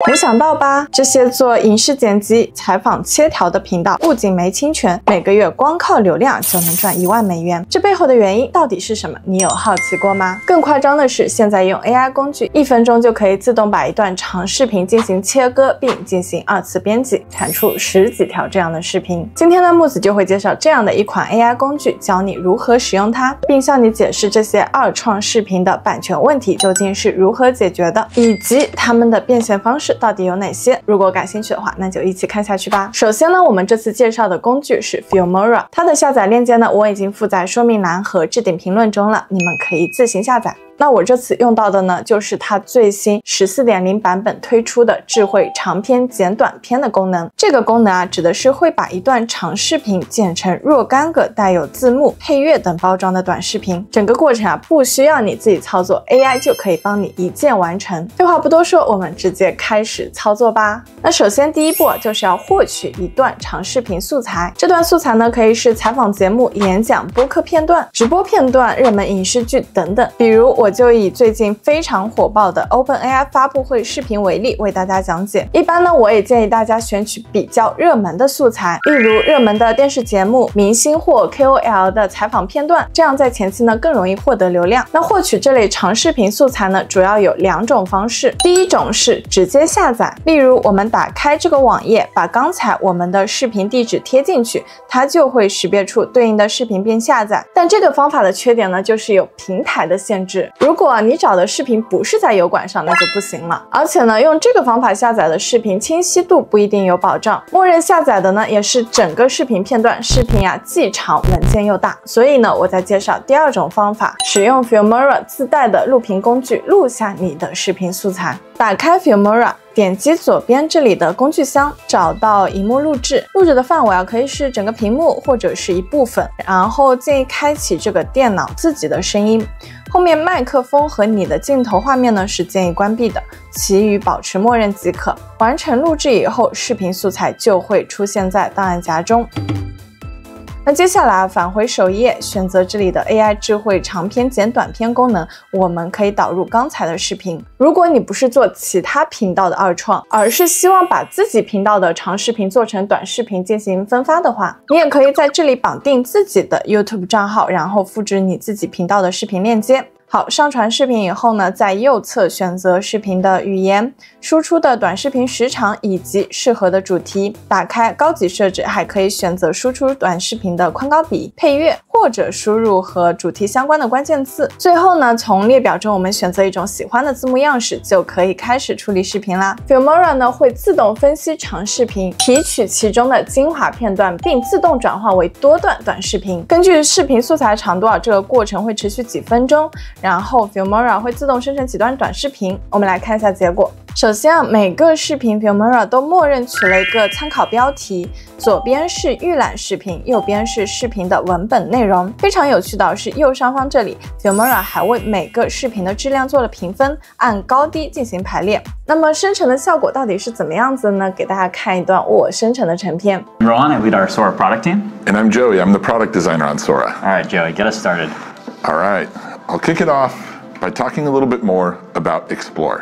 没想到吧？这些做影视剪辑、采访切条的频道不仅没侵权，每个月光靠流量就能赚1万美元。这背后的原因到底是什么？你有好奇过吗？更夸张的是，现在用 AI 工具，1分钟就可以自动把一段长视频进行切割，并进行2次编辑，产出10几条这样的视频。今天呢，木子就会介绍这样的一款 AI 工具，教你如何使用它，并向你解释这些二创视频的版权问题究竟是如何解决的，以及它们的变现方式到底有哪些。如果感兴趣的话，那就一起看下去吧。首先呢，我们这次介绍的工具是 Filmora， 它的下载链接呢，我已经附在说明栏和置顶评论中了，你们可以自行下载。那我这次用到的呢，就是它最新 14.0 版本推出的智慧长篇剪短片的功能。这个功能啊，指的是会把一段长视频剪成若干个带有字幕、配乐等包装的短视频。整个过程啊，不需要你自己操作 ，AI 就可以帮你一键完成。废话不多说，我们直接开始操作吧。那首先第一步就是要获取一段长视频素材。这段素材呢，可以是采访节目、演讲、播客片段、直播片段、热门影视剧等等。比如我就以最近非常火爆的 OpenAI 发布会视频为例，为大家讲解。一般呢，我也建议大家选取比较热门的素材，例如热门的电视节目、明星或 KOL 的采访片段，这样在前期呢更容易获得流量。那获取这类长视频素材呢，主要有2种方式。第一种是直接下载，例如我们打开这个网页，把刚才我们的视频地址贴进去，它就会识别出对应的视频并下载。但这个方法的缺点呢，就是有平台的限制。如果你找的视频不是在油管上，那就不行了。而且呢，用这个方法下载的视频清晰度不一定有保障，默认下载的呢也是整个视频片段，视频啊既长文件又大。所以呢，我再介绍第2种方法，使用 Filmora 自带的录屏工具录下你的视频素材。打开 Filmora， 点击左边这里的工具箱，找到荧幕录制，录制的范围啊可以是整个屏幕或者是一部分，然后建议开启这个电脑自己的声音。后面麦克风和你的镜头画面呢是建议关闭的，其余保持默认即可。完成录制以后，视频素材就会出现在档案夹中。那接下来返回首页，选择这里的 AI 智慧长篇剪短片功能，我们可以导入刚才的视频。如果你不是做其他频道的二创，而是希望把自己频道的长视频做成短视频进行分发的话，你也可以在这里绑定自己的 YouTube 账号，然后复制你自己频道的视频链接。好，上传视频以后呢，在右侧选择视频的语言、输出的短视频时长以及适合的主题。打开高级设置，还可以选择输出短视频的宽高比、配乐，或者输入和主题相关的关键字。最后呢，从列表中我们选择一种喜欢的字幕样式，就可以开始处理视频啦。Filmora 呢会自动分析长视频，提取其中的精华片段，并自动转化为多段短视频。根据视频素材长度啊，这个过程会持续几分钟。然后 Filmora 会自动生成几段短视频，我们来看一下结果。首先啊，每个视频 Filmora 都默认取了一个参考标题，左边是预览视频，右边是视频的文本内容。非常有趣的是，右上方这里 Filmora 还为每个视频的质量做了评分，按高低进行排列。那么生成的效果到底是怎么样子呢？给大家看一段我生成的成片。 I'm Rohan, I lead our Sora product team. And I'm Joey, I'm the product designer on Sora. All right, Joey, get us started. All right, I'll kick it off by talking a little bit more about Explore.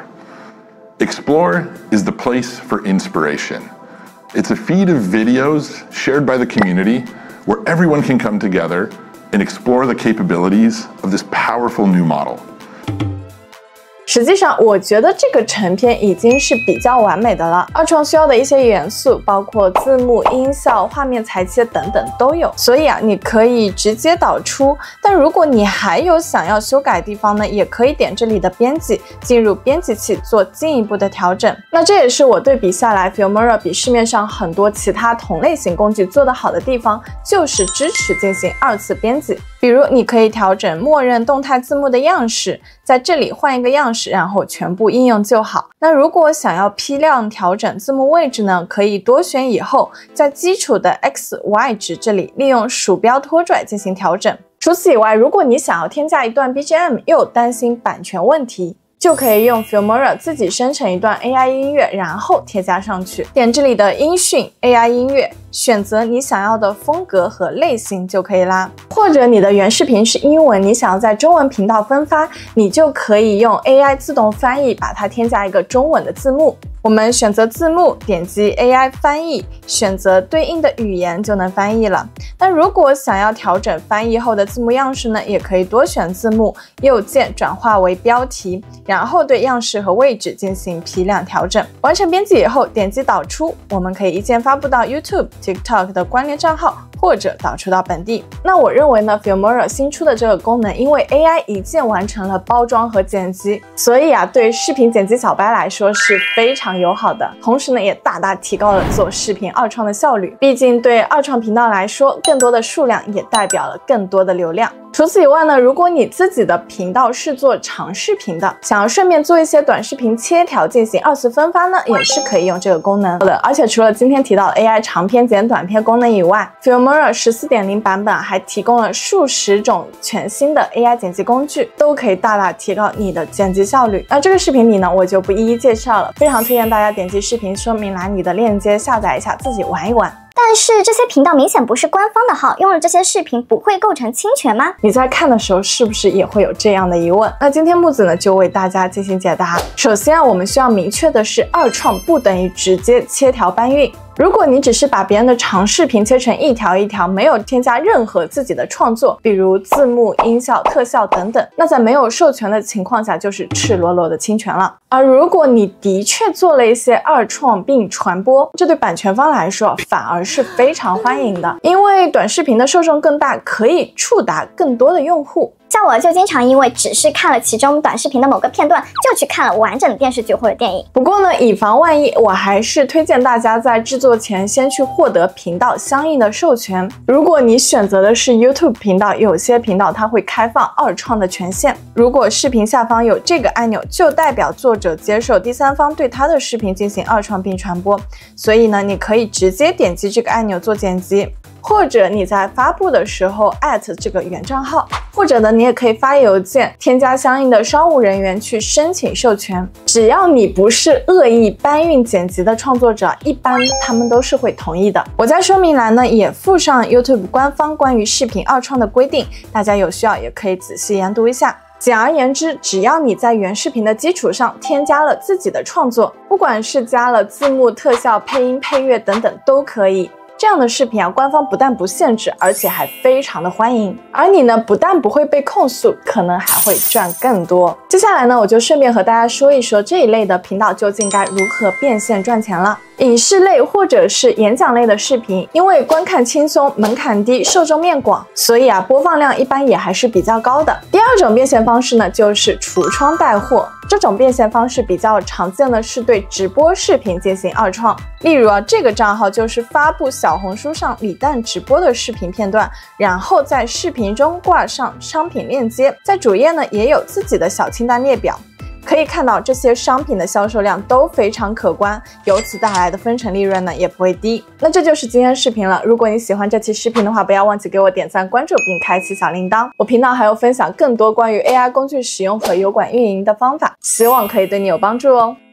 Explore is the place for inspiration. It's a feed of videos shared by the community where everyone can come together and explore the capabilities of this powerful new model. 实际上，我觉得这个成片已经是比较完美的了。二创需要的一些元素，包括字幕、音效、画面裁切等等都有，所以啊，你可以直接导出。但如果你还有想要修改的地方呢，也可以点这里的编辑，进入编辑器做进一步的调整。那这也是我对比下来 Filmora 比市面上很多其他同类型工具做得好的地方，就是支持进行2次编辑。比如你可以调整默认动态字幕的样式，在这里换一个样式，然后全部应用就好。那如果想要批量调整字幕位置呢，可以多选以后，在基础的 X、Y 值这里利用鼠标拖拽进行调整。除此以外，如果你想要添加一段 BGM 又担心版权问题，就可以用 Filmora 自己生成一段 AI 音乐，然后贴加上去。点这里的音讯 AI 音乐，选择你想要的风格和类型就可以啦。或者你的原视频是英文，你想要在中文频道分发，你就可以用 AI 自动翻译把它添加一个中文的字幕。 我们选择字幕，点击 AI 翻译，选择对应的语言就能翻译了。那如果想要调整翻译后的字幕样式呢，也可以多选字幕，右键转化为标题，然后对样式和位置进行批量调整。完成编辑以后，点击导出，我们可以一键发布到 YouTube、TikTok 的关联账号，或者导出到本地。那我认为呢 Filmora 新出的这个功能，因为 AI 一键完成了包装和剪辑，所以对视频剪辑小白来说是非常友好的。同时呢，也大大提高了做视频二创的效率。毕竟对二创频道来说，更多的数量也代表了更多的流量。除此以外呢，如果你自己的频道是做长视频的，想要顺便做一些短视频切条进行二次分发呢，也是可以用这个功能的。而且除了今天提到的 AI 长片剪短片功能以外， Filmora 14.0 版本还提供了数十种全新的 AI 剪辑工具，都可以大大提高你的剪辑效率。那这个视频里呢，我就不一一介绍了，非常推荐大家点击视频说明栏里的链接下载一下，自己玩一玩。 但是这些频道明显不是官方的号，用了这些视频不会构成侵权吗？ 你在看的时候是不是也会有这样的疑问？那今天木子呢就为大家进行解答。首先我们需要明确的是，二创不等于直接切条搬运。如果你只是把别人的长视频切成一条一条，没有添加任何自己的创作，比如字幕、音效、特效等等，那在没有授权的情况下就是赤裸裸的侵权了。而如果你的确做了一些二创并传播，这对版权方来说反而是非常欢迎的，因为短视频的受众更大，可以触达更多的用户。 像我就经常因为只是看了其中短视频的某个片段，就去看了完整的电视剧或者电影。 不过呢，以防万一，我还是推荐大家在制作前先去获得频道相应的授权。如果你选择的是 YouTube 频道，有些频道它会开放二创的权限。如果视频下方有这个按钮，就代表作者接受第三方对他的视频进行二创并传播。所以呢，你可以直接点击这个按钮做剪辑。或者你在发布的时候这个原账号，或者呢，你也可以发邮件添加相应的商务人员去申请授权。只要你不是恶意搬运剪辑的创作者，一般他们都是会同意的。我在说明栏呢也附上 YouTube 官方关于视频二创的规定，大家有需要也可以仔细研读一下。简而言之，只要你在原视频的基础上添加了自己的创作，不管是加了字幕、特效、配音、配乐等等都可以。这样的视频官方不但不限制，而且还非常的欢迎。而你呢，不但不会被控诉，可能还会赚更多。接下来呢，我就顺便和大家说一说这一类的频道究竟该如何变现赚钱了。影视类或者是演讲类的视频，因为观看轻松、门槛低、受众面广，所以播放量一般也还是比较高的。第二种变现方式呢，就是橱窗带货。这种变现方式比较常见的是对直播视频进行二创，例如这个账号就是发布小红书上李诞直播的视频片段，然后在视频中挂上商品链接，在主页呢也有自己的小清单列表。可以看到这些商品的销售量都非常可观，由此带来的分成利润呢也不会低。那这就是今天视频了。如果你喜欢这期视频的话，不要忘记给我点赞、关注并开启小铃铛。我频道还有分享更多关于 AI 工具使用和油管运营的方法，希望可以对你有帮助哦。